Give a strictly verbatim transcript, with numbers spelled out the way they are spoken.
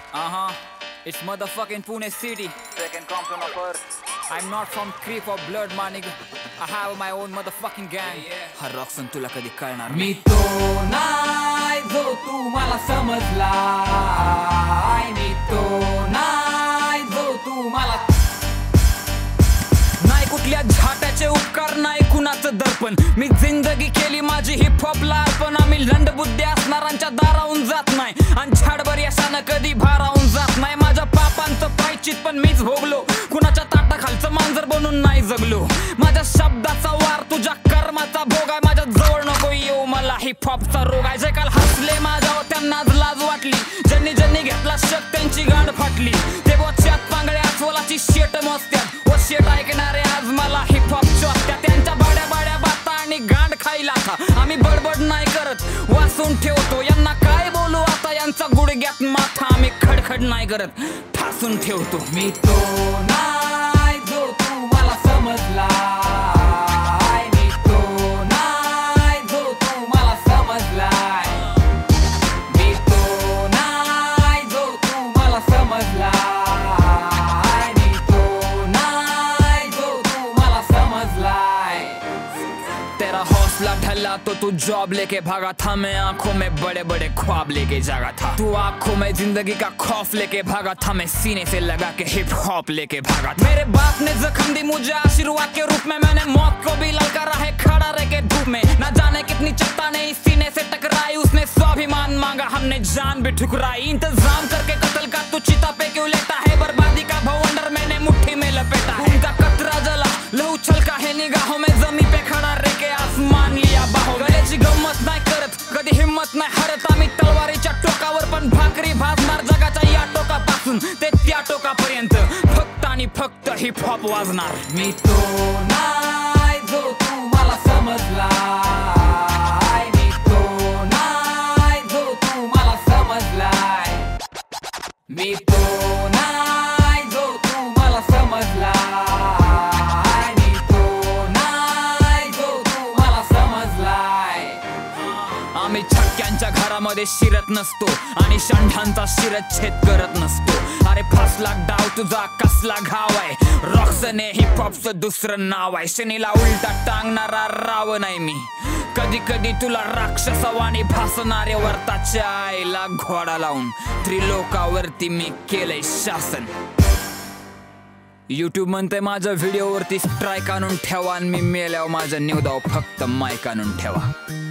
Uh-huh. It's motherfucking Pune city. Second continent of Earth. I'm not from creep or blood, my nigga. I have my own motherfucking gang. हा रॉक्सन तुला कधी कळणार मी तो नाही जो तू मला समजलाय. मी तो नाही जो तू मला नाही कुठल्या झाटाचे उपकार नाही कुणाचं दर्पण. मी जिंदगी केली माझी हिप हॉपला अर्पण. आम्ही लंडबुद्धी असणाऱ्यांच्या दाराहून जात नाही आणि झाडभर यशानं कधी भाराहून जात नाही. माझ्या पापांचं प्रायश्चित पण मीच भोगलो. कुणाच्या ताटाखालचं मांजर बनून नाही जगलो. माझ्या शब्दाचा वार तुझ्या कर्माचा भोग आहे. माझ्या जवळ नको येऊ मला हिप हॉपचा रोग आहे. जे काल हसले माझ्यावर त्यांना लाज वाटली. ज्यांनी ज्यांनी घेतला शक त्यांची गांड फाटली. ते बोच्यात पांगळे अस्वलाची शेट मोजत्यात व शेट ऐकणारे आज मला हिप हॉप चोचत्या. त्यांच्या बाड्या बाड्या बाता आणि गांड खायला था. आम्ही बडबड नाही करत वाचून ठेवतो. यांना काय बोलू आता यांचा गुडघ्यात माथा. आम्ही खडखड नाही करत ठासून ठेवतो. मी तो नाही जो तू मला समजलाय. मी तो नाही जो तू मला समजलाय. मी तो नाही जो तू मला समजलाय. मी तो नाही जो तू मला समजलाय. तेरा हौसला ढला तो तू जॉब लेके भागा था. मैं आंखों में बड़े बड़े ख्वाब लेके जागा था. तू आंखों में जिंदगी का खौफ लेके भागा था. मैं सीने से लगा के हिप हॉप लेके भागा था. मेरे बाप ने जख्म दी मुझे आशीर्वाद के रूप में. मैंने मौत को भी ललकारा है खड़ा रह के धूप में. ना जाने कितनी चट्टाने इस सीने से टकराई. उसने स्वाभिमान मांगा हमने जान भी ठुकराई. इंतजाम करके कत्ल का तू चिता पे क्यों लेता है. बर्बादी का भवंडर मैंने मुट्ठी में लपेटा है. उनका कतरा जला लहू छलका है निगाहों में. जमी पे खड़ा रह के आसमान लिया बाहों. गल्याची गंमत नाही करत कधी हिम्मत नाही हरत. आम्ही तलवारीच्या टोकावर पण भाकरी भाजणार. जगाच्या या टोकापासून ते त्या टोकापर्यंत फक्त आणि फक्त हिप हॉप वाजणार. मी तो नाही जो तू मला समजलाय. मी तो नाही जो तू मला समजलाय. मी तो नाही जो तू मला समजलाय. मी तो नाही जो तू मला समजलाय. आम्ही छक्क्यांच्या घरामध्ये शिरत नसतो आणि षंढांचा शिरच्छेद करत नसतो. अरे फसला डाव तुझा कसला घाव आहे. रॉक्सने हिप हॉपचं दुसरं नाव आहे. शनीला उलटा टांगणारा राव नाही मी. कधी कधी तुला राक्षसवाणी भासणारे वर्ताच्या आईला घोडा लावून त्रिलोकावरती मी केलंय शासन. युट्यूब म्हणते माझ्या व्हिडिओवरती स्ट्राईक आणून ठेवा आणि मी मेल्यावर माझं निवदाव फक्त माईक आणून ठेवा.